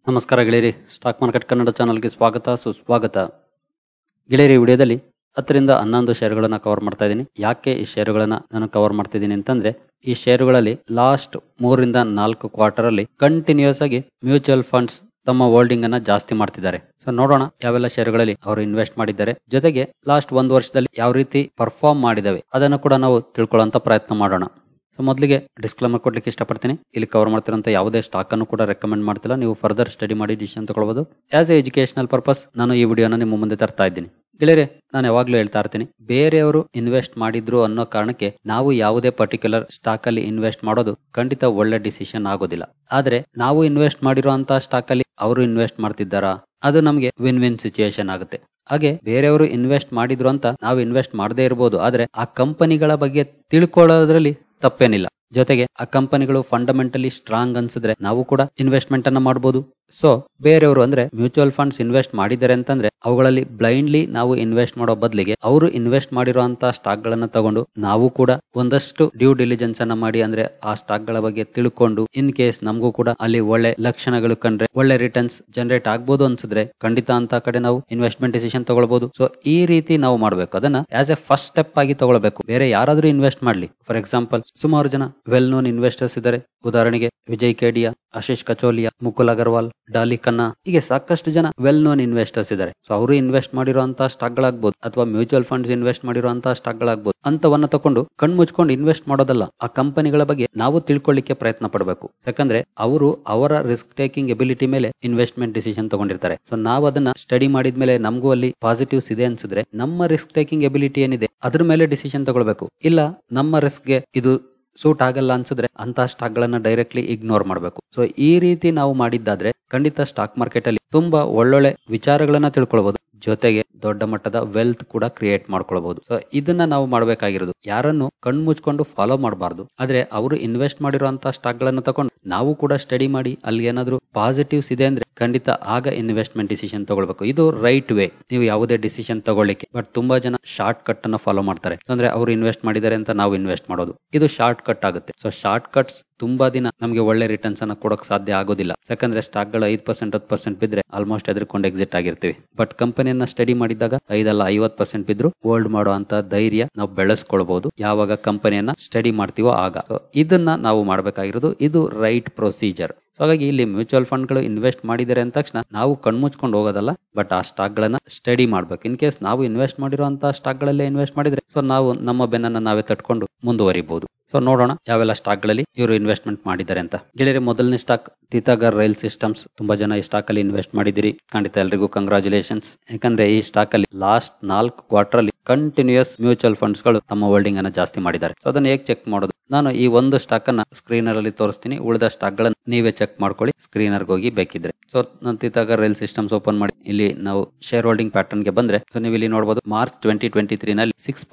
ನಮಸ್ಕಾರ ಗೆಳೆಯರಿ, stock market Kannada ಚಾನಲ್ಗೆ ಸ್ವಾಗತ ಸುಸ್ವಾಗತ. ಗೆಳೆಯರಿ, ವಿಡಿಯೋದಲ್ಲಿ 10ರಿಂದ 11 ಶೇರುಗಳನ್ನು ಕವರ್ ಮಾಡ್ತಾ ಇದ್ದೀನಿ. ಯಾಕೆ ಈ ಶೇರುಗಳನ್ನ ನಾನು ಕವರ್ ಮಾಡ್ತಿದ್ದೀನಿ ಅಂತಂದ್ರೆ, ಈ ಶೇರುಗಳಲ್ಲಿ ಲಾಸ್ಟ್ 3ರಿಂದ 4 ಕ್ವಾರ್ಟರ್ ಅಲ್ಲಿ ಕಂಟಿನ್ಯೂಸ್ ಆಗಿ ಮ್ಯೂಚುವಲ್ ಫಂಡ್ಸ್ ತಮ್ಮ ಹೋಲ್ಡಿಂಗ್ ಅನ್ನ ಜಾಸ್ತಿ ಮಾಡ್ತಿದ್ದಾರೆ. ಸೊ ನೋಡೋಣ ಯಾವೆಲ್ಲ ಶೇರುಗಳಲ್ಲಿ ಅವರು ಇನ್ವೆಸ್ಟ್ ಮಾಡಿದ್ದಾರೆ, ಜೊತೆಗೆ ಲಾಸ್ಟ್ 1 ವರ್ಷದಲ್ಲಿ ಯಾವ ರೀತಿ ಪರ್ಫಾರ್ಮ್ ಮಾಡಿದಾವೆ ಅದನ್ನು ಕೂಡ ನಾವು ತಿಳ್ಕೊಳ್ಳುವಂತ ಪ್ರಯತ್ನ ಮಾಡೋಣ. ಸೊ ಮೊದಲಿಗೆ ಡಿಸ್ಕ್ಲೇಮರ್ ಕೊಡ್ಲಿಕ್ಕೆ ಇಷ್ಟಪಡ್ತೀನಿ. ಇಲ್ಲಿ ಕವರ್ ಮಾಡ್ತಿರೋಂಥ ಯಾವುದೇ ಸ್ಟಾಕ್ ಅನ್ನು ಕೂಡ ರೆಕಮೆಂಡ್ ಮಾಡ್ತಿಲ್ಲ. ನೀವು ಫರ್ದರ್ ಸ್ಟಡಿ ಮಾಡಿ ಡಿಸಿಷನ್ ತಗೊಳ್ಬಹುದು. ಆಸ್ ಎ ಎಜುಕೇಶನಲ್ ಪರ್ಪಸ್ ನಾನು ಈ ವಿಡಿಯೋನ ನಿಮ್ಮ ಮುಂದೆ ತರ್ತಾ ಇದ್ದೀನಿ. ಗೆಳೆಯರೆ, ನಾನು ಯಾವಾಗ್ಲೂ ಹೇಳ್ತಾ ಇರ್ತೀನಿ, ಬೇರೆಯವರು ಇನ್ವೆಸ್ಟ್ ಮಾಡಿದ್ರು ಅನ್ನೋ ಕಾರಣಕ್ಕೆ ನಾವು ಯಾವುದೇ ಪರ್ಟಿಕ್ಯುಲರ್ ಸ್ಟಾಕ್ ಅಲ್ಲಿ ಇನ್ವೆಸ್ಟ್ ಮಾಡೋದು ಖಂಡಿತ ಒಳ್ಳೆ ಡಿಸಿಷನ್ ಆಗೋದಿಲ್ಲ. ಆದ್ರೆ ನಾವು ಇನ್ವೆಸ್ಟ್ ಮಾಡಿರುವಂತಹ ಸ್ಟಾಕ್ ಅಲ್ಲಿ ಅವರು ಇನ್ವೆಸ್ಟ್ ಮಾಡ್ತಿದ್ದಾರಾ, ಅದು ನಮಗೆ ವಿನ್ ವಿನ್ ಸಿಚುಯೇಷನ್ ಆಗುತ್ತೆ. ಹಾಗೆ ಬೇರೆಯವರು ಇನ್ವೆಸ್ಟ್ ಮಾಡಿದ್ರು ಅಂತ ನಾವು ಇನ್ವೆಸ್ಟ್ ಮಾಡದೇ ಇರಬಹುದು, ಆದ್ರೆ ಆ ಕಂಪನಿಗಳ ಬಗ್ಗೆ ತಿಳ್ಕೊಳ್ಳೋದ್ರಲ್ಲಿ ತಪ್ಪೇನಿಲ್ಲ. ಜೊತೆಗೆ ಆ ಕಂಪನಿಗಳು ಫಂಡಮೆಂಟಲಿ ಸ್ಟ್ರಾಂಗ್ ಅನ್ಸಿದ್ರೆ ನಾವು ಕೂಡ ಇನ್ವೆಸ್ಟ್ಮೆಂಟ್ ಅನ್ನ ಮಾಡಬಹುದು. ಸೊ ಬೇರೆಯವರು ಅಂದ್ರೆ ಮ್ಯೂಚುವಲ್ ಫಂಡ್ಸ್ ಇನ್ವೆಸ್ಟ್ ಮಾಡಿದ್ದಾರೆ ಅಂತಂದ್ರೆ ಅವುಗಳಲ್ಲಿ ಬ್ಲೈಂಡ್ಲಿ ನಾವು ಇನ್ವೆಸ್ಟ್ ಮಾಡೋ ಬದಲಿಗೆ ಅವರು ಇನ್ವೆಸ್ಟ್ ಮಾಡಿರುವಂತಹ ಸ್ಟಾಕ್ ಗಳನ್ನ ತಗೊಂಡು ನಾವು ಕೂಡ ಒಂದಷ್ಟು ಡ್ಯೂ ಡಿಲಿಜೆನ್ಸ್ ಅನ್ನ ಮಾಡಿ, ಅಂದ್ರೆ ಆ ಸ್ಟಾಕ್ ಗಳ ಬಗ್ಗೆ ತಿಳ್ಕೊಂಡು ಇನ್ ಕೇಸ್ ನಮಗೂ ಕೂಡ ಅಲ್ಲಿ ಒಳ್ಳೆ ಲಕ್ಷಣಗಳು ಕಂಡ್ರೆ ಒಳ್ಳೆ ರಿಟರ್ನ್ಸ್ ಜನರೇಟ್ ಆಗ್ಬೋದು ಅನ್ಸಿದ್ರೆ ಖಂಡಿತ ಅಂತ ಕಡೆ ನಾವು ಇನ್ವೆಸ್ಟ್ಮೆಂಟ್ ಡಿಸಿಷನ್ ತಗೊಳ್ಬಹುದು. ಸೊ ಈ ರೀತಿ ನಾವು ಮಾಡ್ಬೇಕು, ಅದನ್ನ ಆಸ್ ಎ ಫಸ್ಟ್ ಸ್ಟೆಪ್ ಆಗಿ ತಗೊಳ್ಬೇಕು. ಬೇರೆ ಯಾರಾದ್ರೂ ಇನ್ವೆಸ್ಟ್ ಮಾಡ್ಲಿ, ಫಾರ್ ಎಕ್ಸಾಂಪಲ್ ಸುಮಾರು ಜನ ವೆಲ್ ನೋನ್ ಇನ್ವೆಸ್ಟರ್ಸ್ ಇದ್ದಾರೆ. ಉದಾಹರಣೆಗೆ ವಿಜಯ್ ಕೇಡಿಯಾ, ಆಶೀಶ್ ಕಚೋಲಿಯಾ, ಮುಕುಲ್ ಅಗರ್ವಾಲ್, ಡಾಲಿ ಖನ್ನಾ, ಹೀಗೆ ಸಾಕಷ್ಟು ಜನ ವೆಲ್ ನೋನ್ ಇನ್ವೆಸ್ಟರ್ಸ್ ಇದ್ದಾರೆ. ಸೊ ಅವರು ಇನ್ವೆಸ್ಟ್ ಮಾಡಿರುವಂತಹ ಸ್ಟಾಕ್ ಗಳಾಗ್ಬೋದು ಅಥವಾ ಮ್ಯೂಚುವಲ್ ಫಂಡ್ಸ್ ಇನ್ವೆಸ್ಟ್ ಮಾಡಿರುವಂತಹ ಸ್ಟಾಕ್ ಗಳಾಗ್ಬೋದು. ಅಂತವನ್ನ ತಕೊಂಡು ಕಣ್ ಮುಚ್ಕೊಂಡು ಇನ್ವೆಸ್ಟ್ ಮಾಡೋದಲ್ಲ, ಆ ಕಂಪನಿಗಳ ಬಗ್ಗೆ ನಾವು ತಿಳ್ಕೊಳ್ಳಿಕ್ಕೆ ಪ್ರಯತ್ನ ಪಡಬೇಕು. ಯಾಕಂದ್ರೆ ಅವರು ಅವರ ರಿಸ್ಕ್ ಟೇಕಿಂಗ್ ಎಬಿಲಿಟಿ ಮೇಲೆ ಇನ್ವೆಸ್ಟ್ಮೆಂಟ್ ಡಿಸಿಷನ್ ತಗೊಂಡಿರ್ತಾರೆ. ಸೊ ನಾವು ಅದನ್ನ ಸ್ಟಡಿ ಮಾಡಿದ್ಮೇಲೆ ನಮಗೂ ಅಲ್ಲಿ ಪಾಸಿಟಿವ್ಸ್ ಇದೆ ಅನ್ಸಿದ್ರೆ ನಮ್ಮ ರಿಸ್ಕ್ ಟೇಕಿಂಗ್ ಎಬಿಲಿಟಿ ಏನಿದೆ ಅದ್ರ ಮೇಲೆ ಡಿಸಿಷನ್ ತಗೊಳ್ಬೇಕು. ಇಲ್ಲ ನಮ್ಮ ರಿಸ್ಕ್ಗೆ ಇದು ಸೂಟ್ ಆಗಲ್ಲ ಅನ್ಸಿದ್ರೆ ಅಂತ ಸ್ಟಾಕ್ ಗಳನ್ನ ಡೈರೆಕ್ಟ್ಲಿ ಇಗ್ನೋರ್ ಮಾಡಬೇಕು. ಸೊ ಈ ರೀತಿ ನಾವು ಮಾಡಿದ್ದಾದ್ರೆ ಖಂಡಿತ ಸ್ಟಾಕ್ ಮಾರ್ಕೆಟ್ ಅಲ್ಲಿ ತುಂಬಾ ಒಳ್ಳೊಳ್ಳೆ ವಿಚಾರಗಳನ್ನ ತಿಳ್ಕೊಳ್ಬಹುದು, ಜೊತೆಗೆ ದೊಡ್ಡ ಮಟ್ಟದ ವೆಲ್ತ್ ಕೂಡ ಕ್ರಿಯೇಟ್ ಮಾಡ್ಕೊಳ್ಬಹುದು. ಸೊ ಇದನ್ನ ನಾವು ಮಾಡ್ಬೇಕಾಗಿರೋದು, ಯಾರನ್ನು ಕಣ್ ಮುಚ್ಕೊಂಡು ಫಾಲೋ ಮಾಡಬಾರ್ದು. ಆದ್ರೆ ಅವರು ಇನ್ವೆಸ್ಟ್ ಮಾಡಿರುವಂತಹ ಸ್ಟಾಕ್ ಗಳನ್ನ ತಕೊಂಡು ನಾವು ಕೂಡ ಸ್ಟಡಿ ಮಾಡಿ ಅಲ್ಲಿ ಏನಾದ್ರು ಪಾಸಿಟಿವ್ಸ್ ಇದೆ ಅಂದ್ರೆ ಖಂಡಿತ ಆಗ ಇನ್ವೆಸ್ಟ್ಮೆಂಟ್ ಡಿಸಿಷನ್ ತಗೊಳ್ಬೇಕು. ಇದು ರೈಟ್ ವೇ ನೀವು ಯಾವುದೇ ಡಿಸಿಷನ್ ತಗೊಳ್ಳಿಕ್ಕೆ. ಬಟ್ ತುಂಬಾ ಜನ ಶಾರ್ಟ್ ಕಟ್ ಅನ್ನ ಫಾಲೋ ಮಾಡ್ತಾರೆ. ಅಂದ್ರೆ ಅವರು ಇನ್ವೆಸ್ಟ್ ಮಾಡಿದ್ದಾರೆ ಅಂತ ನಾವು ಇನ್ವೆಸ್ಟ್ ಮಾಡೋದು, ಇದು ಶಾರ್ಟ್ ಕಟ್ ಆಗುತ್ತೆ. ಸೊ ಶಾರ್ಟ್ ಕಟ್ಸ್ ತುಂಬಾ ದಿನ ನಮಗೆ ಒಳ್ಳೆ ರಿಟರ್ನ್ಸ್ ಅನ್ನ ಕೊಡಕ್ ಸಾಧ್ಯ ಆಗೋದಿಲ್ಲ. ಯಾಕಂದ್ರೆ ಸ್ಟಾಕ್ ಗಳು 5% 10% ಬಿದ್ರೆ ಆಲ್ಮೋಸ್ಟ್ ಎದ್ರಕೊಂಡು ಎಕ್ಸಿಟ್ ಆಗಿರ್ತೀವಿ. ಬಟ್ ಕಂಪನಿಯನ್ನ ಸ್ಟಡಿ ಮಾಡಿದಾಗ 5 ಅಲ್ಲ 50% ಬಿದ್ರು ಹೋಲ್ಡ್ ಮಾಡೋ ಅಂತ ಧೈರ್ಯ ನಾವು ಬೆಳೆಸ್ಕೊಳ್ಬಹುದು ಯಾವಾಗ ಕಂಪನಿಯನ್ನ ಸ್ಟಡಿ ಮಾಡ್ತೀವೋ ಆಗ. ಇದನ್ನ ನಾವು ಮಾಡ್ಬೇಕಾಗಿರೋದು, ಇದು ರೈಟ್ ಪ್ರೊಸೀಜರ್. ಹಾಗಾಗಿ ಇಲ್ಲಿ ಮ್ಯೂಚುವಲ್ ಫಂಡ್ ಗಳು ಇನ್ವೆಸ್ಟ್ ಮಾಡಿದ್ದಾರೆ ಅಂದ ತಕ್ಷಣ ನಾವು ಕಣ್ಮುಚ್ಕೊಂಡು ಹೋಗೋದಲ್ಲ, ಬಟ್ ಆ ಸ್ಟಾಕ್ ಗಳನ್ನ ಸ್ಟಡಿ ಮಾಡ್ಬೇಕು. ಇನ್ ಕೇಸ್ ನಾವು ಇನ್ವೆಸ್ಟ್ ಮಾಡಿರುವಂತಹ ಸ್ಟಾಕ್ ಗಳಲ್ಲೇ ಇನ್ವೆಸ್ಟ್ ಮಾಡಿದ್ರೆ ಸೊ ನಾವು ನಮ್ಮ ಬೆನ್ನನ್ನ ನಾವೇ ತಟ್ಕೊಂಡು ಮುಂದುವರಿಬಹುದು. ಸೊ ನೋಡೋಣ ಯಾವೆಲ್ಲ ಸ್ಟಾಕ್ ಗಳಲ್ಲಿ ಇವರು ಇನ್ವೆಸ್ಟ್ಮೆಂಟ್ ಮಾಡಿದ್ದಾರೆ ಅಂತ. ಗೆಳೆಯರೆ, ಮೊದಲನೇ ಸ್ಟಾಕ್ ತೀತಾಗರ್ ರೈಲ್ ಸಿಸ್ಟಮ್ಸ್. ತುಂಬಾ ಜನ ಈ ಸ್ಟಾಕ್ ಅಲ್ಲಿ ಇನ್ವೆಸ್ಟ್ ಮಾಡಿದಿರಿ, ಖಂಡಿತ ಎಲ್ರಿಗೂ ಕಂಗ್ರಾಚುಲೇಷನ್ಸ್. ಯಾಕಂದ್ರೆ ಈ ಸ್ಟಾಕ್ ಅಲ್ಲಿ ಲಾಸ್ಟ್ 4 ಕ್ವಾರ್ಟರ್ ಅಲ್ಲಿ ಕಂಟಿನ್ಯೂಸ್ ಮ್ಯೂಚುವಲ್ ಫಂಡ್ಸ್ ಗಳು ತಮ್ಮ ಹೋಲ್ಡಿಂಗ್ ಅನ್ನ ಜಾಸ್ತಿ ಮಾಡಿದ್ದಾರೆ. ಸೊ ಅದನ್ನ ಹೇಗೆ ಚೆಕ್ ಮಾಡೋದು, ನಾನು ಈ ಒಂದು ಸ್ಟಾಕ್ ಅನ್ನ ಸ್ಕ್ರೀನರ್ ಅಲ್ಲಿ ತೋರಿಸ್ತೀನಿ, ಉಳಿದ ಸ್ಟಾಕ್ ಗಳನ್ನ ನೀವೇ ಚೆಕ್ ಮಾಡ್ಕೊಳ್ಳಿ ಸ್ಕ್ರೀನರ್ ಹೋಗಿ ಬೇಕಿದ್ರೆ. ಸೊ ನಾನು ತೀತಾಗರ್ ರೈಲ್ ಸಿಸ್ಟಮ್ಸ್ ಓಪನ್ ಮಾಡಿ ಇಲ್ಲಿ ನಾವು ಶೇರ್ ಹೋಲ್ಡಿಂಗ್ ಪ್ಯಾಟರ್ನ್ ಗೆ ಬಂದ್ರೆ ಸೊ ನೀವು ಇಲ್ಲಿ ನೋಡಬಹುದು ಮಾರ್ಚ್ 2023 ನಲ್ಲಿ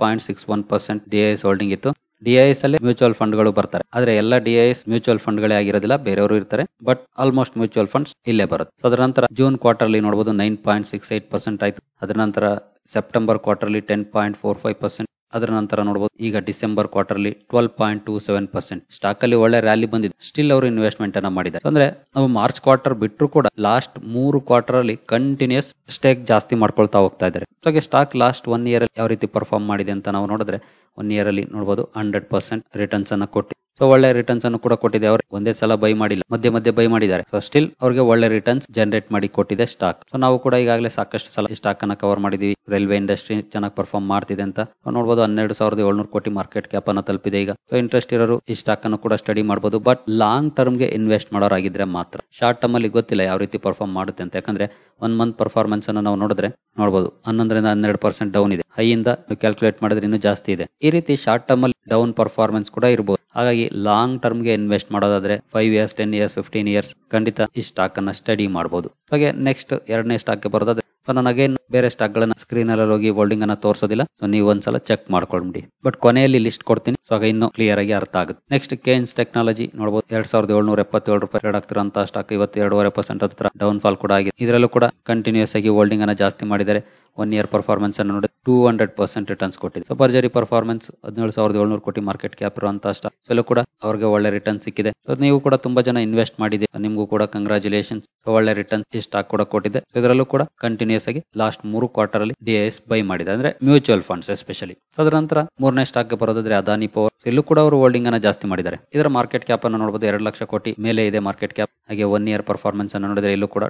6.61% DIS ಹೋಲ್ಡಿಂಗ್ ಇತ್ತು. DIS ಅಲ್ಲಿ ಮ್ಯೂಚುವಲ್ ಫಂಡ್ ಗಳು ಬರ್ತಾರೆ, ಆದ್ರೆ ಎಲ್ಲ DIS ಮ್ಯೂಚುವಲ್ ಫಂಡ್ ಗಳೇ ಆಗಿರೋದಿಲ್ಲ, ಬೇರೆಯವರು ಇರ್ತಾರೆ. ಬಟ್ ಆಲ್ಮೋಸ್ಟ್ ಮ್ಯೂಚುವಲ್ ಫಂಡ್ಸ್ ಇಲ್ಲೇ ಬರುತ್ತೆ. ಸೊ ಅದರ ನಂತರ ಜೂನ್ ಕ್ವಾರ್ಟರ್ ಅಲ್ಲಿ ನೋಡಬಹುದು 9.68% ಆಯ್ತು. ಅದರ ನಂತರ ಸೆಪ್ಟೆಂಬರ್ ಕ್ವಾರ್ಟರ್ ಅಲ್ಲಿ 10.45%. ಅದರ ನಂತರ ನೋಡಬಹುದು ಈಗ ಡಿಸೆಂಬರ್ ಕ್ವಾರ್ಟರ್ ಅಲ್ಲಿ 12.27%. ಸ್ಟಾಕ್ ಅಲ್ಲಿ ಒಳ್ಳೆ ರ್ಯಾಲಿ ಬಂದಿದೆ, ಸ್ಟಿಲ್ ಅವರು ಇನ್ವೆಸ್ಟ್ಮೆಂಟ್ ಅನ್ನ ಮಾಡಿದ್ದಾರೆ. ಅಂದ್ರೆ ನಾವು ಮಾರ್ಚ್ ಕ್ವಾರ್ಟರ್ ಬಿಟ್ಟರು ಕೂಡ ಲಾಸ್ಟ್ 3 ಕ್ವಾರ್ಟರ್ ಅಲ್ಲಿ ಕಂಟಿನ್ಯೂಸ್ ಸ್ಟೇಕ್ ಜಾಸ್ತಿ ಮಾಡ್ಕೊಳ್ತಾ ಹೋಗ್ತಾ ಇದ್ದಾರೆ. ಸೊ ಸ್ಟಾಕ್ ಲಾಸ್ಟ್ 1 ಇಯರ್ ಯಾವ ರೀತಿ ಪರ್ಫಾರ್ಮ್ ಮಾಡಿದೆ ಅಂತ ನಾವು ನೋಡಿದ್ರೆ 1 ಇಯರ್ ಅಲ್ಲಿ ನೋಡಬಹುದು 100% ರಿಟರ್ನ್ಸ್ ಅನ್ನ ಕೊಟ್ಟು, ಸೊ ಒಳ್ಳೆ ರಿಟರ್ನ್ಸ್ ಅನ್ನು ಕೂಡ ಕೊಟ್ಟಿದೆ. ಅವರು ಒಂದೇ ಸಲ ಬೈ ಮಾಡಿಲ್ಲ, ಮಧ್ಯೆ ಬೈ ಮಾಡಿದ್ದಾರೆ. ಸೊ ಸ್ಟಿಲ್ ಅವ್ರಿಗೆ ಒಳ್ಳೆ ರಿಟರ್ನ್ಸ್ ಜನರೇಟ್ ಮಾಡಿ ಕೊಟ್ಟಿದೆ ಸ್ಟಾಕ್. ಸೊ ನಾವು ಕೂಡ ಈಗಾಗಲೇ ಸಾಕಷ್ಟು ಸಲ ಈ ಸ್ಟಾಕ್ ಅನ್ನ ಕವರ್ ಮಾಡಿದೀವಿ. ರೈಲ್ವೆ ಇಂಡಸ್ಟ್ರಿ ಚೆನ್ನಾಗಿ ಪರ್ಫಾರ್ಮ್ ಮಾಡ್ತಿದೆ ಅಂತ ನೋಡಬಹುದು. 12,700 ಕೋಟಿ ಮಾರ್ಕೆಟ್ ಕ್ಯಾಪ್ ಅನ್ನ ತಲುಪಿದೆ ಈಗ. ಸೊ ಇಂಟ್ರೆಸ್ಟ್ ಇರೋರು ಈ ಸ್ಟಾಕ್ ಅನ್ನು ಕೂಡ ಸ್ಟಡಿ ಮಾಡಬಹುದು. ಬಟ್ ಲಾಂಗ್ ಟರ್ಮ್ ಗೆ ಇನ್ವೆಸ್ಟ್ ಮಾಡೋರಾಗಿದ್ರೆ ಮಾತ್ರ. ಶಾರ್ಟ್ ಟರ್ಮ್ ಅಲ್ಲಿ ಗೊತ್ತಿಲ್ಲ ಯಾವ ರೀತಿ ಪರ್ಫಾರ್ಮ್ ಮಾಡುತ್ತೆ ಅಂತ. ಯಾಕಂದ್ರೆ 1 ಮಂತ್ ಪರ್ಫಾರ್ಮೆನ್ಸ್ ಅನ್ನು ನಾವು ನೋಡಿದ್ರೆ ನೋಡಬಹುದು 11ರಿಂದ 12% ಡೌನ್ ಇದೆ. ಹೈ ಇಂದ ಕ್ಯಾಲ್ಕುಲೇಟ್ ಮಾಡಿದ್ರೆ ಇನ್ನೂ ಜಾಸ್ತಿ ಇದೆ. ಈ ರೀತಿ ಶಾರ್ಟ್ ಟರ್ಮ್ ಅಲ್ಲಿ ಡೌನ್ ಪರ್ಫಾರ್ಮೆನ್ಸ್ ಕೂಡ ಇರಬಹುದು. ಹಾಗಾಗಿ ಲಾಂಗ್ ಟರ್ಮ್ ಗೆ ಇನ್ವೆಸ್ಟ್ ಮಾಡೋದಾದ್ರೆ 5 ಇಯರ್ಸ್ 10 ಇಯರ್ಸ್ 15 ಇಯರ್ಸ್ ಖಂಡಿತ ಈ ಸ್ಟಾಕ್ ಅನ್ನ ಸ್ಟಡಿ ಮಾಡಬಹುದು. ಹಾಗೆ ನೆಕ್ಸ್ಟ್ ಎರಡನೇ ಸ್ಟಾಕ್ ಗೆ ಬರೋದಾದ್ರೆ ಸೊ ನಾನು ಅಗೇನ್ ಬೇರೆ ಸ್ಟಾಕ್ ಗಳನ್ನ ಸ್ಕ್ರೀನ್ ಅಲ್ಲಿ ಹೋಗಿ ಹೋಲ್ಡಿಂಗ್ ಅನ್ನ ತೋರಿಸೋದಿಲ್ಲ. ಸೊ ನೀವು ಒಂದ್ಸಲ ಚೆಕ್ ಮಾಡ್ಕೊಂಡ್ಬಿಡಿ. ಬಟ್ ಕೊನೆಯಲ್ಲಿ ಲಿಸ್ಟ್ ಕೊಡ್ತೀನಿ, ಸೊ ಆಗ ಇನ್ನೂ ಕ್ಲಿಯರ್ ಆಗಿ ಅರ್ಥ ಆಗುತ್ತೆ. ನೆಕ್ಸ್ಟ್ ಕೇನ್ಸ್ ಟೆಕ್ನಾಲಜಿ ನೋಡಬಹುದು 2,777 ರೂಪಾಯಿ ಟ್ರೇಡ್ ಆಗ್ತಿರುವಂತಹ ಸ್ಟಾಕ್ 22.5% ಹತ್ರ ಡೌನ್ ಫಾಲ್ ಕೂಡ ಆಗಿದೆ. ಇದರಲ್ಲೂ ಕೂಡ ಕಂಟಿನ್ಯೂಸ್ ಆಗಿ ಹೋಲ್ಡಿಂಗ್ ಅನ್ನ ಜಾಸ್ತಿ ಮಾಡಿದ್ದಾರೆ. 1 ಇಯರ್ ಪರ್ಫಾರ್ಮೆನ್ಸ್ ಅನ್ನು ನೋಡಿ 200% ರಿಟರ್ನ್ಸ್ ಕೊಟ್ಟಿದೆ. ಸೊ ಭರ್ಜರಿ ಪರ್ಫಾರ್ಮೆನ್ಸ್, 17,700 ಕೋಟಿ ಮಾರ್ಕೆಟ್ ಕ್ಯಾಪ್ ಇರುವಂತಹ ಸ್ಟಾಕ್. ಸೊ ಇಲ್ಲೂ ಕೂಡ ಅವ್ರಿಗೆ ಒಳ್ಳೆ ರಿಟರ್ನ್ ಸಿಕ್ಕಿದೆ. ಸೊ ನೀವು ಕೂಡ ತುಂಬಾ ಜನ ಇನ್ವೆಸ್ಟ್ ಮಾಡಿದೆ, ನಿಮಗೂ ಕೂಡ ಕಂಗ್ರಾಚುಲೇಷನ್ಸ್. ಒಳ್ಳೆ ರಿಟರ್ನ್ ಈ ಸ್ಟಾಕ್ ಕೂಡ ಕೊಟ್ಟಿದೆ. ಇದರಲ್ಲೂ ಕೂಡ ಕಂಟಿನ್ಯೂಸ್ ಆಗಿ ಲಾಸ್ಟ್ 3 ಕ್ವಾರ್ಟರ್ ಅಲ್ಲಿ DIS ಬೈ ಮಾಡಿದೆ, ಅಂದ್ರೆ ಮ್ಯೂಚುವಲ್ ಫಂಡ್ಸ್ ಎಸ್ಪೆಷಲಿ. ಸೊ ಅದರ ನಂತರ ಮೂರನೇ ಸ್ಟಾಕ್ ಬರೋದಾದ್ರೆ ಅದಾನಿ ಪವರ್. ಇಲ್ಲೂ ಕೂಡ ಅವರು ಹೋಲ್ಡಿಂಗ್ ಅನ್ನ ಜಾಸ್ತಿ ಮಾಡಿದ್ದಾರೆ. ಇದರ ಮಾರ್ಕೆಟ್ ಕ್ಯಾಪ್ ಅನ್ನು ನೋಡಬಹುದು, 2 ಲಕ್ಷ ಕೋಟಿ ಮೇಲೆ ಇದೆ ಮಾರ್ಕೆಟ್ ಕ್ಯಾಪ್. ಹಾಗೆ 1 ಇಯರ್ ಪರ್ಫಾರ್ಮೆನ್ಸ್ ಅನ್ನು ನೋಡಿದ್ರೆ ಇಲ್ಲೂ ಕೂಡ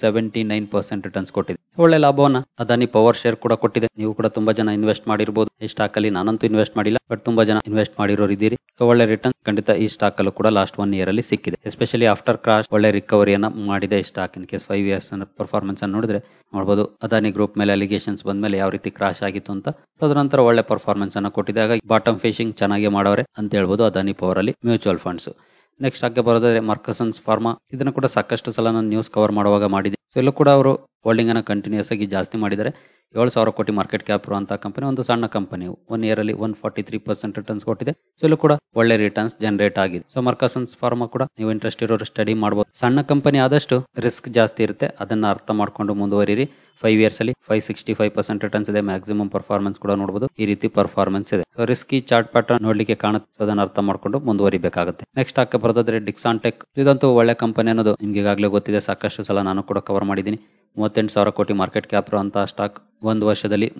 279% ರಿಟರ್ನ್ಸ್ ಕೊಟ್ಟಿದೆ. ಒಳ್ಳೆ ಲಾಭವನ್ನ ಅದಾನಿ ಪವರ್ ಶೇರ್ ಕೂಡ ಕೊಟ್ಟಿದೆ. ನೀವು ಕೂಡ ತುಂಬಾ ಜನ ಇನ್ವೆಸ್ಟ್ ಮಾಡಿರಬಹುದು ಈ ಸ್ಟಾಕ್ ಅಲ್ಲಿ. ನಾನಂತೂ ಇನ್ವೆಸ್ಟ್ ಮಾಡಿಲ್ಲ, ಬಟ್ ತುಂಬಾ ಜನ ಇನ್ವೆಸ್ಟ್ ಮಾಡಿರೋರು ಇದ್ದೀರಿ. ಸೊ ಒಳ್ಳೆ ರಿಟರ್ನ್ ಖಂಡಿತ ಈ ಸ್ಟಾಕ್ ಅಲ್ಲೂ ಕೂಡ ಲಾಸ್ಟ್ 1 ಇಯರ್ ಅಲ್ಲಿ ಸಿಕ್ಕಿದೆ. ಎಸ್ಪೆಷಲಿ ಆಫ್ಟರ್ ಕ್ರಾಶ್ ಒಳ್ಳೆ ರಿಕವರಿಯನ್ನ ಮಾಡಿದೆ ಈ stock. In case 5 years performance ಅನ್ನು ನೋಡಿದ್ರೆ ನೋಡಬಹುದು ಅದಾನಿ ಗ್ರೂಪ್ ಮೇಲೆ ಅಲಿಗೇಷನ್ಸ್ ಬಂದ್ಮೇಲೆ ಯಾವ ರೀತಿ ಕ್ರಾಶ್ ಆಗಿತ್ತು ಅಂತ. ಸೊ ಅದರ ನಂತರ ಒಳ್ಳೆ ಪರ್ಫಾರ್ಮೆನ್ಸ್ ಅನ್ನು ಕೊಟ್ಟಿದೆ. ಹಾಗಾಗಿ ಬಾಟಮ್ ಫಿಶಿಂಗ್ ಚೆನ್ನಾಗಿ ಮಾಡವ್ರೆ ಅಂತ ಹೇಳ್ಬೋದು ಅದಾನಿ ಪವರ್ ಅಲ್ಲಿ ಮ್ಯೂಚುವಲ್ ಫಂಡ್ಸ್. ನೆಕ್ಸ್ಟ್ ಆಗಿ ಬರೋದಾದ್ರೆ ಮಾರ್ಕಸನ್ಸ್ ಫಾರ್ಮಾ. ಇದನ್ನು ಕೂಡ ಸಾಕಷ್ಟು ಸಲ ನಾನು ನ್ಯೂಸ್ ಕವರ್ ಮಾಡುವಾಗ ಮಾಡಿದೆ. ಸೊ ಇಲ್ಲೂ ಕೂಡ ಅವರು ಹೋಲ್ಡಿಂಗ್ ಅನ್ನ ಕಂಟಿನ್ಯೂಸ್ ಆಗಿ ಜಾಸ್ತಿ ಮಾಡಿದ್ದಾರೆ. 7,000 ಕೋಟಿ ಮಾರ್ಕೆಟ್ ಕ್ಯಾಪ್ ಇರುವಂತಹ ಕಂಪನಿ, ಒಂದು ಸಣ್ಣ ಕಂಪನಿ. 1 ಇಯರ್ ಅಲ್ಲಿ 143% ರಿಟರ್ನ್ಸ್ ಕೊಟ್ಟಿದೆ. ಸೊ ಇಲ್ಲೂ ಕೂಡ ಒಳ್ಳೆ ರಿಟರ್ನ್ಸ್ ಜನರೇಟ್ ಆಗಿದೆ. ಸೊ ಮಾರ್ಕಸನ್ಸ್ ಫಾರ್ಮಾ ಕೂಡ ನೀವು ಇಂಟ್ರೆಸ್ಟ್ ಇರೋರು ಸ್ಟಡಿ ಮಾಡಬಹುದು. ಸಣ್ಣ ಕಂಪನಿ ಆದಷ್ಟು ರಿಸ್ಕ್ ಜಾಸ್ತಿ ಇರುತ್ತೆ, ಅದನ್ನ ಅರ್ಥ ಮಾಡ್ಕೊಂಡು ಮುಂದುವರಿರಿ. 5 ಇಯರ್ಸ್ ಅಲ್ಲಿ 565% ರಿಟರ್ನ್ಸ್ ಇದೆ. ಮ್ಯಾಕ್ಸಿಮಮ್ ಪರ್ಫಾರ್ಮೆನ್ಸ್ ಕೂಡ ನೋಡಬಹುದು, ಈ ರೀತಿ ಪರ್ಫಾರ್ಮೆನ್ಸ್ ಇದೆ. ರಿಸ್ಕಿ ಚಾರ್ಟ್ ಪ್ಯಾಟರ್ನ್ ನೋಡ್ಲಿಕ್ಕೆ ಕಾಣುತ್ತೆ, ಅದನ್ನ ಅರ್ಥ ಮಾಡ್ಕೊಂಡು ಮುಂದುವರಿಬೇಕಾಗುತ್ತೆ. ನೆಕ್ಸ್ಟ್ ಹಾಕಿ ಬರೋದಾದ್ರೆ ಡಿಕ್ಸಾನ್ ಟೆಕ್. ಇದಂತೂ ಒಳ್ಳೆ ಕಂಪನಿ ಅನ್ನೋದು ನಿಮ್ಗೆ ಈಗಾಗಲೇ ಗೊತ್ತಿದೆ, ಸಾಕಷ್ಟು ಸಲ ನಾನು ಕೂಡ ಕವರ್ ಮಾಡಿದ್ದೀನಿ. 38,000 ಕೋಟಿ ಮಾರ್ಕೆಟ್ ಕ್ಯಾಪ್ ಇರುವಂತಹ ಸ್ಟಾಕ್. ಒಂದು ವರ್ಷದಲ್ಲಿ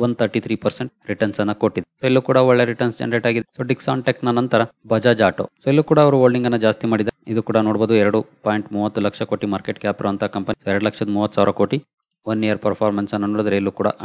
133% ರಿಟರ್ನ್ಸ್ ಅನ್ನ ಕೊಟ್ಟಿದೆ. ಇಲ್ಲೂ ಕೂಡ ಒಳ್ಳೆ ರಿಟರ್ನ್ಸ್ ಜನರೇಟ್ ಆಗಿದೆ. ಸೊ ಡಿಕ್ಸಾನ್ ಟೆಕ್ ನ ನಂತರ ಬಜಾಜ್ ಆಟೋ. ಸೊ ಇಲ್ಲೂ ಕೂಡ ಅವರು ಹೋಲ್ಡಿಂಗ್ ಅನ್ನ ಜಾಸ್ತಿ ಮಾಡಿದೆ. ಇದು ಕೂಡ ನೋಡಬಹುದು 2.30 ಲಕ್ಷ ಕೋಟಿ ಮಾರ್ಕೆಟ್ ಕ್ಯಾಪ್ ಇರುವಂತಹ ಕಂಪನಿ. 2,30,000 ಕೋಟಿ. 1 ಇಯರ್ ಪರ್ಫಾರ್ಮೆನ್ಸ್ ಅನ್ನು ನೋಡಿದ್ರೆ ಇಲ್ಲೂ ಕೂಡ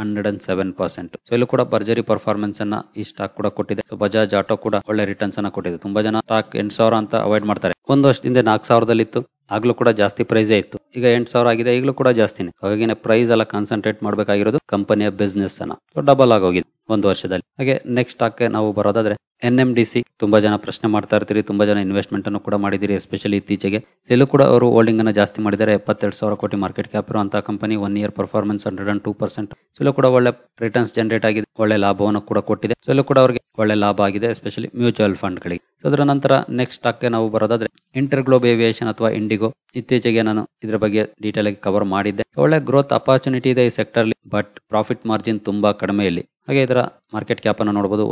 107%. ಸೊ ಇಲ್ಲೂ ಕೂಡ ಭರ್ಜರಿ ಪರ್ಫಾರ್ಮೆನ್ಸ್ ಅನ್ನ ಈ ಸ್ಟಾಕ್ ಕೂಡ ಕೊಟ್ಟಿದೆ. ಸೊ ಬಜಾಜ್ ಆಟೋ ಕೂಡ ಒಳ್ಳೆ ರಿಟರ್ನ್ಸ್ ಅನ್ನ ಕೊಟ್ಟಿದೆ. ತುಂಬಾ ಜನ ಸ್ಟಾಕ್ 8,000 ಅಂತ ಅವಾಯ್ಡ್ ಮಾಡ್ತಾರೆ. ಒಂದು ವರ್ಷದಿಂದ 4,000 ಇತ್ತು, ಆಗ್ಲೂ ಕೂಡ ಜಾಸ್ತಿ ಪ್ರೈಸೇ ಇತ್ತು. ಈಗ 8,000 ಆಗಿದೆ, ಈಗಲೂ ಕೂಡ ಜಾಸ್ತಿನೇ. ಹಾಗಾಗಿ ಪ್ರೈಸ್ ಎಲ್ಲ ಕಾನ್ಸಂಟ್ರೇಟ್ ಮಾಡಬೇಕಾಗಿರೋದು ಕಂಪನಿಯ ಬಿಸ್ನೆಸ್ ಅನ್ನ. ಸೊ ಡಬಲ್ ಆಗೋಗಿದೆ ಒಂದು ವರ್ಷದಲ್ಲಿ. ಹಾಗೆ ನೆಕ್ಸ್ಟ್ ಸ್ಟಾಕ್ ನಾವು ಬರೋದಾದ್ರೆ NMDC. ತುಂಬಾ ಜನ ಪ್ರಶ್ನೆ ಮಾಡ್ತಾ ಇರ್ತೀರಿ, ತುಂಬಾ ಜನ ಇನ್ವೆಸ್ಟ್ಮೆಂಟ್ ಅನ್ನು ಕೂಡ ಮಾಡಿದಿರಿ ಎಸ್ಪೆಷಲಿ ಇತ್ತೀಚೆಗೆ. ಇಲ್ಲೂ ಕೂಡ ಅವರು ಹೋಲ್ಡಿಂಗ್ ಅನ್ನ ಜಾಸ್ತಿ ಮಾಡಿದ್ದಾರೆ. 72,000 ಕೋಟಿ ಮಾರ್ಕೆಟ್ ಕ್ಯಾಪ್ ಇರುವಂತಹ ಕಂಪನಿ. 1 year performance 102%. ಇಲ್ಲೂ ಕೂಡ ಒಳ್ಳೆ ರಿಟರ್ನ್ಸ್ ಜನರೇಟ್ ಆಗಿದೆ, ಒಳ್ಳೆ ಲಾಭವನ್ನು ಕೂಡ ಕೊಟ್ಟಿದೆ. ಸೊ ಇಲ್ಲೂ ಕೂಡ ಅವರಿಗೆ ಒಳ್ಳೆ ಲಾಭ ಆಗಿದೆ, ಎಸ್ಪೆಷಲಿ ಮ್ಯೂಚುವಲ್ ಫಂಡ್ ಗಳಿಗೆ. ಅದರ ನಂತರ ನೆಕ್ಸ್ಟ್ ಸ್ಟಾಕ್ ನಾವು ಬರೋದಾದ್ರೆ ಇಂಟರ್ಗ್ಲೋಬ್ ಏವಿಯೇಷನ್ ಅಥವಾ ಇಂಡಿಗೋ. ಇತ್ತೀಚೆಗೆ ನಾನು ಇದರ ಬಗ್ಗೆ ಡೀಟೇಲ್ ಆಗಿ ಕವರ್ ಮಾಡಿದ್ದೆ. ಒಳ್ಳೆ ಗ್ರೋತ್ ಅಪಾರ್ಚುನಿಟಿ ಇದೆ ಈ ಸೆಕ್ಟರ್ ಅಲ್ಲಿ, ಬಟ್ ಪ್ರಾಫಿಟ್ ಮಾರ್ಜಿನ್ ತುಂಬಾ ಕಡಿಮೆ ಇಲ್ಲಿ. ಹಾಗೆ ಇದರ ಮಾರ್ಕೆಟ್ ಕ್ಯಾಪ್ ಅನ್ನು ನೋಡಬಹುದು,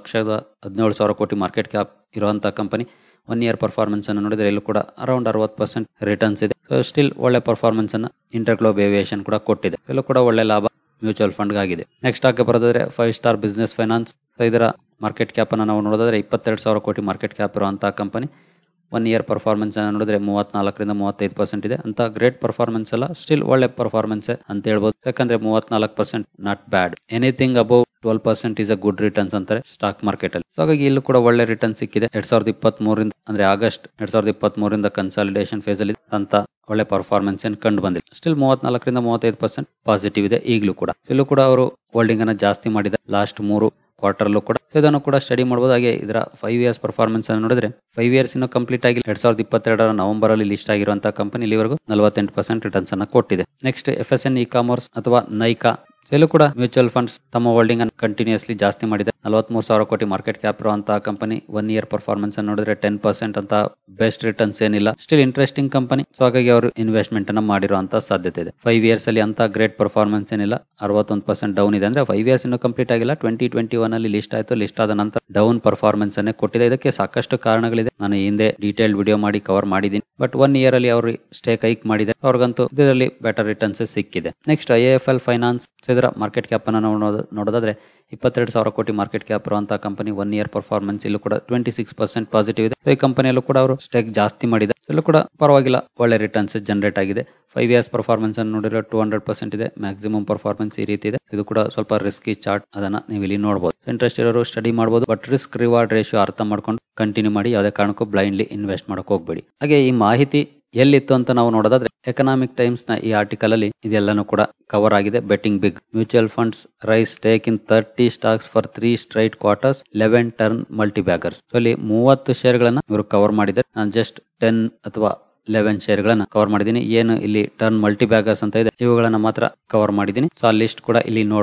1,17,000 ಕೋಟಿ ಮಾರ್ಕೆಟ್ ಕ್ಯಾಪ್ ಇರುವಂತಹ ಕಂಪನಿ. 1 ಇಯರ್ ಪರ್ಫಾರ್ಮೆನ್ಸ್ ಅನ್ನು ನೋಡಿದ್ರೆ ಇಲ್ಲೂ ಕೂಡ ಅರೌಂಡ್ 60% ರಿಟರ್ನ್ಸ್ ಇದೆ. ಸ್ಟಿಲ್ ಒಳ್ಳೆ ಪರ್ಫಾರ್ಮೆನ್ಸ್ ಅನ್ನ ಇಂಟರ್ಗ್ಲೋಬ್ ಏವಿಯೇಷನ್ ಕೂಡ ಕೊಟ್ಟಿದೆ. ಇಲ್ಲೂ ಕೂಡ ಒಳ್ಳೆ ಲಾಭ ಮ್ಯೂಚುವಲ್ ಫಂಡ್ ಆಗಿದೆ. ನೆಕ್ಸ್ಟ್ ಆಗಿ ಬರೋದಾದ್ರೆ 5 ಸ್ಟಾರ್ ಬಿಸ್ನೆಸ್ ಫೈನಾನ್ಸ್. ಇದರ ಮಾರ್ಕೆಟ್ ಕ್ಯಾಪ್ ಅನ್ನು ನಾವು ನೋಡೋದಾದ್ರೆ 22,000 ಕೋಟಿ ಮಾರ್ಕೆಟ್ ಕ್ಯಾಪ್ ಇರುವಂತಹ ಕಂಪನಿ. 1 ಇಯರ್ ಪರ್ಫಾರ್ಮೆನ್ಸ್ ಅನ್ನು ನೋಡಿದ್ರೆ 34ರಿಂದ 35% ಇದೆ. ಅಂತ ಗ್ರೇಟ್ ಪರ್ಫಾರ್ಮೆನ್ಸ್ ಅಲ್ಲ, ಸ್ಟಿಲ್ ಒಳ್ಳೆ ಪರ್ಫಾರ್ಮೆನ್ಸ್ ಅಂತ ಹೇಳ್ಬೋದು. ಯಾಕಂದ್ರೆ 34% not bad. Anything above 12% is a good returns ಅಂತಾರೆ ಸ್ಟಾಕ್ ಮಾರ್ಕೆಟ್ ಅಲ್ಲಿ. ಸೊ ಹಾಗಾಗಿ ಇಲ್ಲೂ ಕೂಡ ಒಳ್ಳೆ ರಿಟರ್ನ್ ಸಿಕ್ಕಿದೆ. 2023 ಅಂದ್ರೆ ಆಗಸ್ಟ್ 2023 ಕನ್ಸಾಲಿಡೇಷನ್ ಫೇಸ್ ಅಲ್ಲಿ ಅಂತ ಒಳ್ಳೆ ಪರ್ಫಾರ್ಮೆನ್ಸ್ ಏನ್ ಕಂಡು ಬಂದಿಲ್ಲ. ಸ್ಟಿಲ್ 34ರಿಂದ 35% ಪಾಸಿಟಿವ್ ಇದೆ ಈಗಲೂ ಕೂಡ. ಇಲ್ಲೂ ಕೂಡ ಅವರು ಹೋಲ್ಡಿಂಗ್ ಅನ್ನ ಜಾಸ್ತಿ ಮಾಡಿದೆ ಲಾಸ್ಟ್ 3 ಕ್ವಾರ್ಟರ್ ಅಲ್ಲೂ ಕೂಡ. ಇದನ್ನು ಕೂಡ ಸ್ಟಡಿ ಮಾಡಬಹುದು. ಹಾಗೆ ಇದರ 5 ಇಯರ್ಸ್ ಪರ್ಫಾರ್ಮೆನ್ಸ್ ಅನ್ನು ನೋಡಿದ್ರೆ 5 ಇಯರ್ಸ್ ಇನ್ನು ಕಂಪ್ಲೀಟ್ ಆಗಿ 2022 ನವೆಂಬರ್ ಅಲ್ಲಿ ಲಿಸ್ಟ್ ಆಗಿರುವಂತಹ ಕಂಪನಿ ಇಲ್ಲಿವರೆಗೂ 48% ರಿಟರ್ನ್ಸ್ ಅನ್ನ ಕೊಟ್ಟಿದೆ. ನೆಕ್ಸ್ಟ್ FSN ಇ ಕಾಮರ್ಸ್ ಅಥವಾ ನೈಕಾ. ಇಲ್ಲೂ ಕೂಡ ಮ್ಯೂಚುವಲ್ ಫಂಡ್ಸ್ ತಮ್ಮ ಹೋಲ್ಡಿಂಗ್ ಅನ್ನು ಕಂಟಿನ್ಯೂಸ್ಲಿ ಜಾಸ್ತಿ ಮಾಡಿದೆ. 43,000 ಕೋಟಿ ಮಾರ್ಕೆಟ್ ಕ್ಯಾಪ್ ಇರುವಂತಹ ಕಂಪನಿ. 1 ಇಯರ್ ಪರ್ಫಾರ್ಮೆನ್ಸ್ ಅನ್ನು ನೋಡಿದ್ರೆ 10% ಅಂತ ಬೆಸ್ಟ್ ರಿಟರ್ನ್ಸ್ ಏನಿಲ್ಲ, ಸ್ಟಿಲ್ ಇಂಟ್ರೆಸ್ಟಿಂಗ್ ಕಂಪನಿ. ಸೊ ಹಾಗಾಗಿ ಅವರು ಇನ್ವೆಸ್ಟ್ಮೆಂಟ್ ಅನ್ನ ಮಾಡಿರುವಂತಹ ಸಾಧ್ಯತೆ ಇದೆ. 5 ಇಯರ್ಸ್ ಅಲ್ಲಿ ಅಂತ ಗ್ರೇಟ್ ಪರ್ಫಾರ್ಮೆನ್ಸ್ ಏನಿಲ್ಲ, 61% ಡೌನ್ ಇದೆ. ಅಂದ್ರೆ 5 ಇಯರ್ಸ್ ಇನ್ನು ಕಂಪ್ಲೀಟ್ ಆಗಿಲ್ಲ, 2021 ಅಲ್ಲಿ ಲಿಸ್ಟ್ ಆಯ್ತು. ಲಿಸ್ಟ್ ಆದ ನಂತರ ಡೌನ್ ಪರ್ಫಾರ್ಮೆನ್ಸ್ ಅನ್ನೇ ಕೊಟ್ಟಿದೆ. ಇದಕ್ಕೆ ಸಾಕಷ್ಟು ಕಾರಣಗಳಿದೆ, ನಾನು ಹಿಂದೆ ಡೀಟೇಲ್ಡ್ ವಿಡಿಯೋ ಮಾಡಿ ಕವರ್ ಮಾಡಿದ್ದೀನಿ. ಬಟ್ 1 ಇಯರ್ ಅಲ್ಲಿ ಅವರು ಸ್ಟೇಕ್ ಹೈಕ್ ಮಾಡಿದೆ, ಅವ್ರಿಗಂತೂ ಇದರಲ್ಲಿ ಬೆಟರ್ ರಿಟರ್ನ್ಸ್ ಸಿಕ್ಕಿದೆ. Next IIFL finance. ಇದರ ಮಾರ್ಕೆಟ್ ಕ್ಯಾಪ್ ಅನ್ನು ನಾವು ನೋಡೋದಾದ್ರೆ 22,000 ಕೋಟಿ ಮಾರ್ಕೆಟ್ ಕ್ಯಾಪ್ ಇರುವಂತಹ ಕಂಪನಿ. 1 ಇಯರ್ ಪರ್ಫಾರ್ಮೆನ್ಸ್ ಇಲ್ಲೂ ಕೂಡ 26% ಪಾಸಿಟಿವ್ ಇದೆ. ಈ ಕಂಪನಿಯಲ್ಲೂ ಕೂಡ ಅವರು ಸ್ಟೇಕ್ ಜಾಸ್ತಿ ಮಾಡಿದೆ. ಇಲ್ಲೂ ಕೂಡ ಪರವಾಗಿಲ್ಲ, ಒಳ್ಳೆ ರಿಟರ್ನ್ಸ್ ಜನರೇಟ್ ಆಗಿದೆ. 5 ಇಯರ್ಸ್ ಪರ್ಫಾರ್ಮೆನ್ಸ್ ಅನ್ನು ನೋಡಿದ್ರೆ 200% ಇದೆ. ಮ್ಯಾಕ್ಸಿಮಮ್ ಪರ್ಫಾರ್ಮೆನ್ಸ್ ಈ ರೀತಿ ಇದೆ. ಇದು ಕೂಡ ಸ್ವಲ್ಪ ರಿಸ್ಕಿ ಚಾರ್ಟ್, ಅದನ್ನ ನೀವು ಇಲ್ಲಿ ನೋಡಬಹುದು. ಇಂಟ್ರೆಸ್ಟ್ ಇರೋರು ಸ್ಟಡಿ ಮಾಡಬಹುದು, ಬಟ್ ರಿಸ್ಕ್ ರಿವಾರ್ಡ್ ರೇಷಿಯೋ ಅರ್ಥ ಮಾಡ್ಕೊಂಡು ಕಂಟಿನ್ಯೂ ಮಾಡಿ. ಯಾವುದೇ ಕಾರಣಕ್ಕೂ ಬ್ಲೈಂಡ್ಲಿ ಇನ್ವೆಸ್ಟ್ ಮಾಡಕ್ ಹೋಗ್ಬೇಡಿ. ಹಾಗೆ ಈ ಮಾಹಿತಿ ಎಲ್ಲಿತ್ತು ಅಂತ ನಾವು ನೋಡೋದಾದ್ರೆ ಎಕನಾಮಿಕ್ ಟೈಮ್ಸ್ ನ ಈ ಆರ್ಟಿಕಲ್ ಅಲ್ಲಿ ಇದೆಲ್ಲಾನು ಕೂಡ ಕವರ್ ಆಗಿದೆ. Betting big, mutual funds raise stake in 30 stocks for 3 straight quarters, 11 turn multi baggers. ಅಲ್ಲಿ 30 ಶೇರ್ ಗಳನ್ನ ಇವರು ಕವರ್ ಮಾಡಿದ್ದಾರೆ. ನಾನು ಜಸ್ಟ್ 10 ಅಥವಾ 11 ಶೇರ್ ಗಳನ್ನ ಕವರ್ ಮಾಡಿದೀನಿ. ಏನು ಇಲ್ಲಿ ಟರ್ನ್ ಮಲ್ಟಿ ಬ್ಯಾಗರ್ಸ್ ಅಂತ ಇದೆ, ಇವುಗಳನ್ನ ಮಾತ್ರ ಕವರ್ ಮಾಡಿದೀನಿ. ಸೊ ಆ ಲಿಸ್ಟ್ ಕೂಡ ಇಲ್ಲಿ ನೋಡಬಹುದು.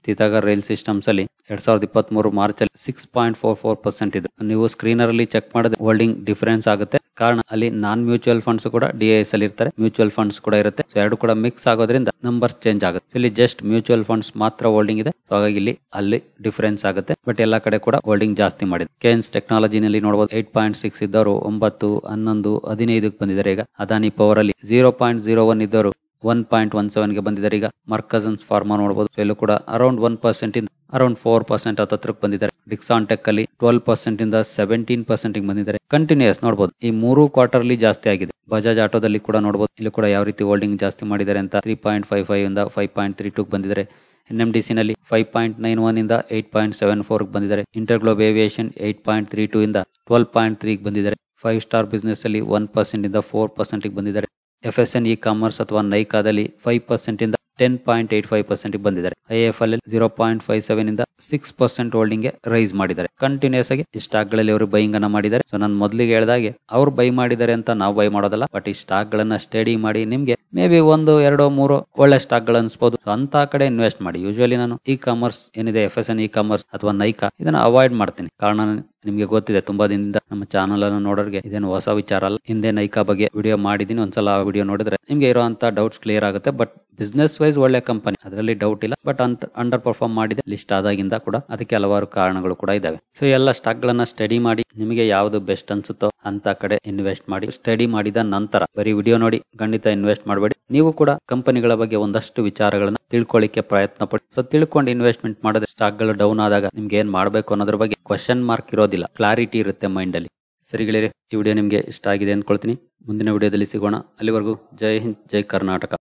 ತೀತಾಗರ್ ರೈಲ್ ಸಿಸ್ಟಮ್ಸ್ ಅಲ್ಲಿ 2023 ಮಾರ್ಚ್ ಅಲ್ಲಿ 6.44% ಇದೆ. ನೀವು ಸ್ಕ್ರೀನರ್ ಅಲ್ಲಿ ಚೆಕ್ ಮಾಡಿದ್ರೆ ಹೋಲ್ಡಿಂಗ್ ಡಿಫರೆನ್ಸ್ ಆಗುತ್ತೆ. ಕಾರಣ ಅಲ್ಲಿ ನಾನ್ ಮ್ಯೂಚುವಲ್ ಫಂಡ್ಸ್ ಕೂಡ DIS ಅಲ್ಲಿ ಇರ್ತಾರೆ, ಮ್ಯೂಚುವಲ್ ಫಂಡ್ಸ್ ಕೂಡ ಇರುತ್ತೆ. ಎರಡು ಕೂಡ ಮಿಕ್ಸ್ ಆಗೋದ್ರಿಂದ ನಂಬರ್ ಚೇಂಜ್ ಆಗುತ್ತೆ. ಇಲ್ಲಿ ಜಸ್ಟ್ ಮ್ಯೂಚುವಲ್ ಫಂಡ್ಸ್ ಮಾತ್ರ ಹೋಲ್ಡಿಂಗ್ ಇದೆ, ಹಾಗಾಗಿ ಇಲ್ಲಿ ಅಲ್ಲಿ ಡಿಫರೆನ್ಸ್ ಆಗುತ್ತೆ. ಬಟ್ ಎಲ್ಲಾ ಕಡೆ ಕೂಡ ಹೋಲ್ಡಿಂಗ್ ಜಾಸ್ತಿ ಮಾಡಿದೆ. ಕೇನ್ಸ್ ಟೆಕ್ನಾಲಜಿನಲ್ಲಿ ನೋಡಬಹುದು 8.6 ಇದ್ದವರು 9, 11, 15 ಬಂದಿದ್ದಾರೆ. ಈಗ ಅದಾನಿ ಪವರ್ ಅಲ್ಲಿ 0.01 ಇದ್ದವರು 1.17 ಗೆ ಬಂದಿದ್ದಾರೆ. ಈಗ ಮರ್ಕಜನ್ಸ್ ಫಾರ್ಮಾ ನೋಡಬಹುದು, ಎಲ್ಲೂ ಕೂಡ ಅರೌಂಡ್ 1% ಇಂದ ಅರೌಂಡ್ 4% ಹತ್ತತ್ರಕ್ಕೆ ಬಂದಿದ್ದಾರೆ. ಡಿಕ್ಸಾನ್ ಟೆಕ್ ಅಲ್ಲಿ 12% ಇಂದ 17% ಬಂದಿದ್ದಾರೆ. ಕಂಟಿನ್ಯೂಸ್ ನೋಡಬಹುದು, ಈ 3 ಕ್ವಾರ್ಟರ್ ಅಲ್ಲಿ ಜಾಸ್ತಿ ಆಗಿದೆ. ಬಜಾಜ್ ಆಟೋದಲ್ಲಿ ಕೂಡ ನೋಡಬಹುದು, ಇಲ್ಲಿ ಕೂಡ ಯಾವ ರೀತಿ ಹೋಲ್ಡಿಂಗ್ ಜಾಸ್ತಿ ಮಾಡಿದ್ದಾರೆ ಅಂತ 3.55 ಇಂದ 5.32 ಬಂದಿದ್ದಾರೆ. NMDC ನಲ್ಲಿ 5.91 ಇಂದ 8.74 ಬಂದಿದ್ದಾರೆ. ಇಂಟರ್ಗ್ಲೋಬ್ ಏವಿಯೇಷನ್ 8.32 ಇಂದ 12.3 ಬಂದಿದ್ದಾರೆ. 5 ಸ್ಟಾರ್ ಬಿಸ್ನೆಸ್ ಅಲ್ಲಿ 1% ಇಂದ 4% ಬಂದಿದ್ದಾರೆ. FSN ಇ ಕಾಮರ್ಸ್ ಅಥವಾ ನೈಕಾದಲ್ಲಿ 5% ಇಂದ 10.85% ಬಂದಿದ್ದಾರೆ. IIFL 0.57 ಇಂದ 6% ಹೋಲ್ಡಿಂಗ್ ಗೆ ರೈಸ್ ಮಾಡಿದ್ದಾರೆ. ಕಂಟಿನ್ಯೂಸ್ ಆಗಿ ಈ ಸ್ಟಾಕ್ ಗಳಲ್ಲಿ ಅವರು ಬೈಯಿಂಗ್ ಅನ್ನ ಮಾಡಿದ್ದಾರೆ. ಸೊ ನಾನು ಮೊದಲಿಗೆ ಹೇಳಿದಾಗೆ ಅವ್ರು ಬೈ ಮಾಡಿದ್ದಾರೆ ಅಂತ ನಾವು ಬೈ ಮಾಡೋದಲ್ಲ, ಬಟ್ ಈ ಸ್ಟಾಕ್ ಗಳನ್ನ ಸ್ಟಡಿ ಮಾಡಿ ನಿಮ್ಗೆ ಮೇ ಬಿ 1, 2, 3 ಒಳ್ಳೆ ಸ್ಟಾಕ್ ಗಳು ಅನ್ಸ್ಬೋದು. ಅಂತ ಕಡೆ ಇನ್ವೆಸ್ಟ್ ಮಾಡಿ. ಯೂಶುವಲಿ ನಾನು ಇ ಕಾಮರ್ಸ್ ಏನಿದೆ FSN ಇ ಕಾಮರ್ಸ್ ಅಥವಾ ನೈಕಾ ಇದನ್ನ ಅವಾಯ್ಡ್ ಮಾಡ್ತೀನಿ. ಕಾರಣ ನಿಮ್ಗೆ ಗೊತ್ತಿದೆ, ತುಂಬಾ ದಿನದಿಂದ ನಮ್ಮ ಚಾನಲ್ ಅನ್ನು ನೋಡೋರಿಗೆ ಇದೇನು ಹೊಸ ವಿಚಾರ ಅಲ್ಲ. ಹಿಂದೆ ನೈಕಾ ಬಗ್ಗೆ ವಿಡಿಯೋ ಮಾಡಿದೀನಿ, ಒಂದ್ಸಲ ಆ ವಿಡಿಯೋ ನೋಡಿದ್ರೆ ನಿಮ್ಗೆ ಇರುವಂತ ಡೌಟ್ಸ್ ಕ್ಲಿಯರ್ ಆಗುತ್ತೆ. ಬಟ್ ಬಿಸ್ನೆಸ್ ವೈಸ್ ಒಳ್ಳೆ ಕಂಪನಿ, ಅದರಲ್ಲಿ ಡೌಟ್ ಇಲ್ಲ. ಬಟ್ ಅಂಡರ್ ಪರ್ಫಾರ್ಮ್ ಮಾಡಿದೆ ಲಿಸ್ಟ್ ಆದಾಗಿಂದ ಕೂಡ, ಅದಕ್ಕೆ ಹಲವಾರು ಕಾರಣಗಳು ಕೂಡ ಇದಾವೆ. ಸೊ ಎಲ್ಲ ಸ್ಟಾಕ್ ಗಳನ್ನ ಸ್ಟಡಿ ಮಾಡಿ ನಿಮಗೆ ಯಾವ್ದು ಬೆಸ್ಟ್ ಅನ್ಸುತ್ತೋ ಅಂತ ಕಡೆ ಇನ್ವೆಸ್ಟ್ ಮಾಡಿ. ಸ್ಟಡಿ ಮಾಡಿದ ನಂತರ ಬರೀ ವಿಡಿಯೋ ನೋಡಿ ಖಂಡಿತ ಇನ್ವೆಸ್ಟ್ ಮಾಡಬೇಡಿ. ನೀವು ಕೂಡ ಕಂಪನಿಗಳ ಬಗ್ಗೆ ಒಂದಷ್ಟು ವಿಚಾರಗಳನ್ನ ತಿಳ್ಕೊಳ್ಳಿಕ್ಕೆ ಪ್ರಯತ್ನ ಪಡಿ. ಸೊ ತಿಳ್ಕೊಂಡು ಇನ್ವೆಸ್ಟ್ಮೆಂಟ್ ಮಾಡಿದ್ರೆ ಸ್ಟಾಕ್ ಗಳು ಡೌನ್ ಆದಾಗ ನಿಮ್ಗೆ ಏನ್ ಮಾಡ್ಬೇಕು ಅನ್ನೋದ್ರ ಬಗ್ಗೆ ಕ್ವಶನ್ ಮಾರ್ಕ್ ಇರೋದಿಲ್ಲ, ಕ್ಲಾರಿಟಿ ಇರುತ್ತೆ ಮೈಂಡ್ ಅಲ್ಲಿ. ಸರಿ ಗೆಳೆಯರೆ, ಈ ವಿಡಿಯೋ ನಿಮ್ಗೆ ಇಷ್ಟ ಆಗಿದೆ ಅಂದ್ಕೊಳ್ತೀನಿ. ಮುಂದಿನ ವಿಡಿಯೋದಲ್ಲಿ ಸಿಗೋಣ. ಅಲ್ಲಿವರೆಗೂ ಜೈ ಹಿಂದ್, ಜೈ ಕರ್ನಾಟಕ.